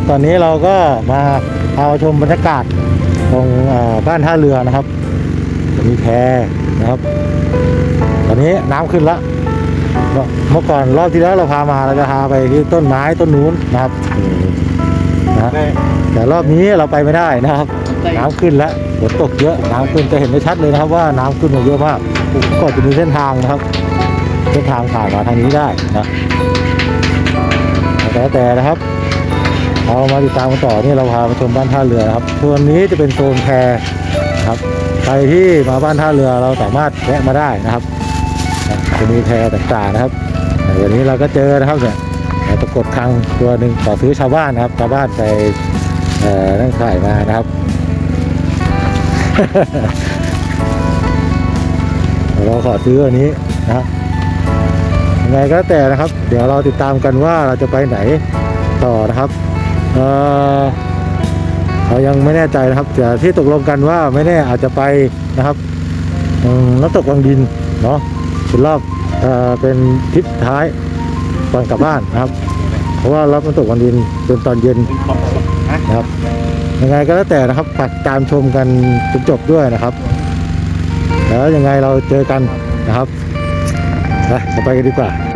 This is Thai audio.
ตอนนี้เราก็มาพาชมบรรยากาศตรงบ้านท่าเรือนะครับมีแพนะครับตอนนี้น้ำขึ้นแล้วเมื่อก่อนรอบที่แล้วเราพามาเราจะพาไปที่ต้นไม้ต้นนู้นนะครับนะแต่รอบนี้เราไปไม่ได้นะครับน้ำขึ้นแล้วฝนตกเยอะน้ำขึ้นจะเห็นได้ชัดเลยนะครับว่าน้ำขึ้นมาเยอะมากก็จะมีเส้นทางนะครับเส้นทางผ่านมาทางนี้ได้นะแต่นะครับเรามาติดตามกันต่อนี่เราพาไปชมบ้านท่าเรือครับส่วนนี้จะเป็นโซนแพครับใครที่มาบ้านท่าเรือเราสามารถแวะมาได้นะครับจะมีแพต่างๆนะครับวันนี้เราก็เจอนะครับเนี่ยปรากฏครั้งตัวหนึ่งต่อซื้อชาวบ้านนะครับชาวบ้านไปนั่งขายมานะครับ เราขอซื้ออันนี้นะครับยังไงก็แต่นะครับเดี๋ยวเราติดตามกันว่าเราจะไปไหนต่อนะครับเรายังไม่แน่ใจนะครับแต่ที่ตกลงกันว่าไม่แน่อาจจะไปนะครับน้ำตกวังดินเนาะเป็นรอบเป็นทริปท้ายก่อนกลับบ้านนะครับเพราะว่ารอบน้ำตกวังดินเป็นตอนเย็นนะครับยังไงก็แล้วแต่นะครับฝากตามชมกันจนจบด้วยนะครับแล้วยังไงเราเจอกันนะครับไปกันดีกว่า